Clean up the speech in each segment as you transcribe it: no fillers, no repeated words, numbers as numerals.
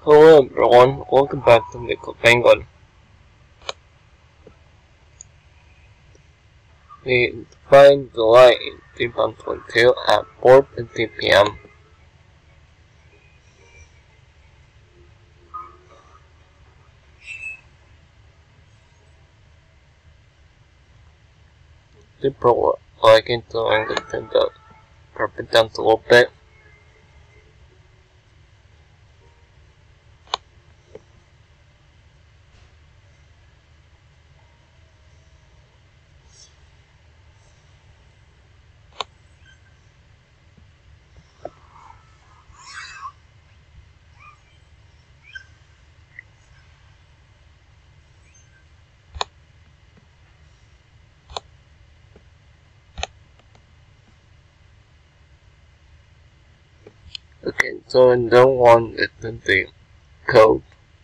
Hello everyone, welcome back to Nickel Penguin. We find the light in 3.22 at 4:50 p.m. People like it to turn the carpet down a little bit. Okay, so in the one it's in the code.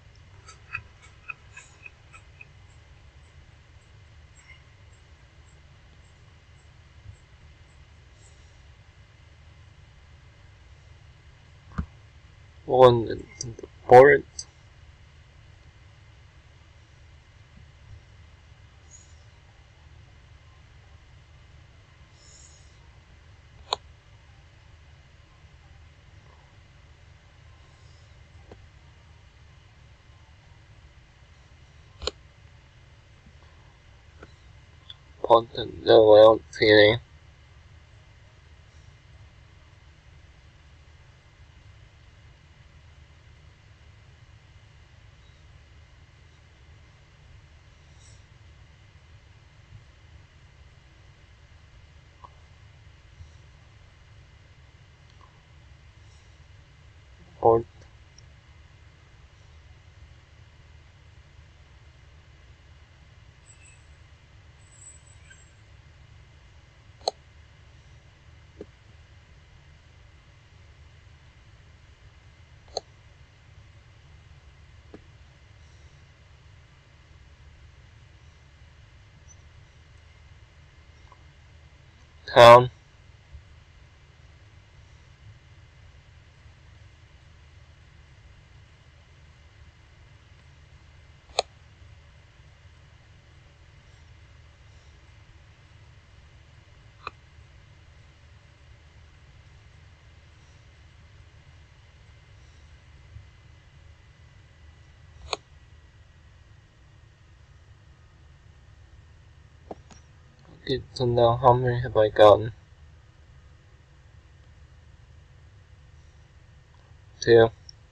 One is in the port. Port in the layout CD. Port. Town. Okay, so now how many have I gotten? 2.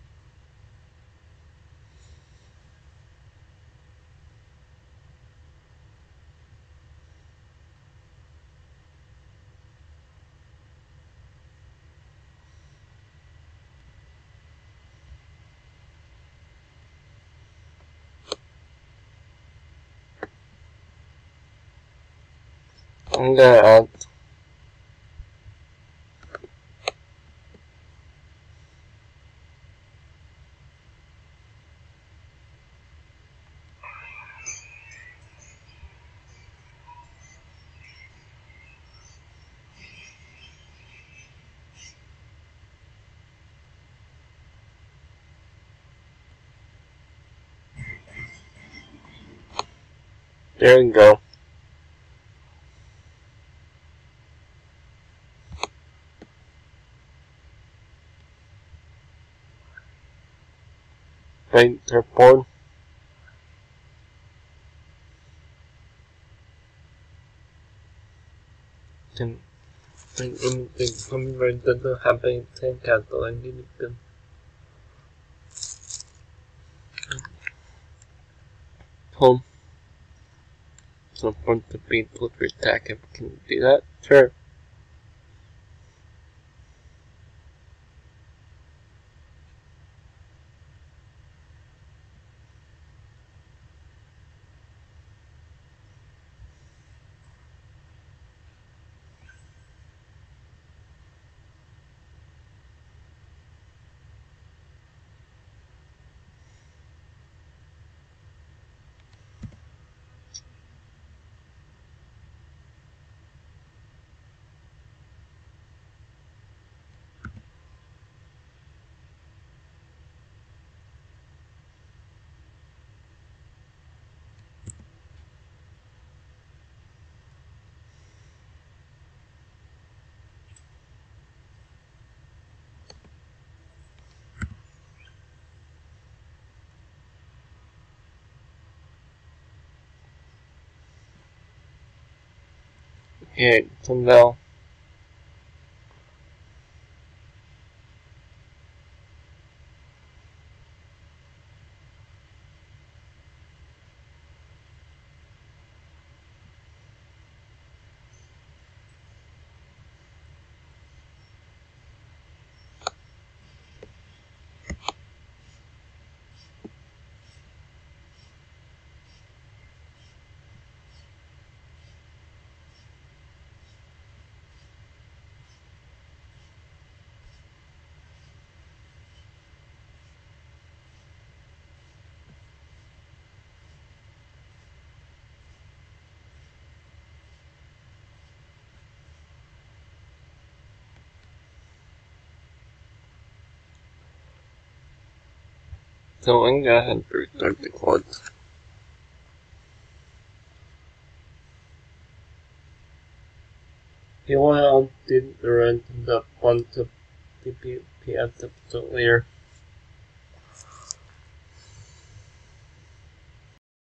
I'm gonna add there we go. Right, report. Then anything coming right doesn't happen, then cancel and delete them. Home. So for the people to attack, if we can do that, sure. Yeah, thumbnail. So I'm gonna go ahead and restart the quad. You want to did run the one to PPS episode later.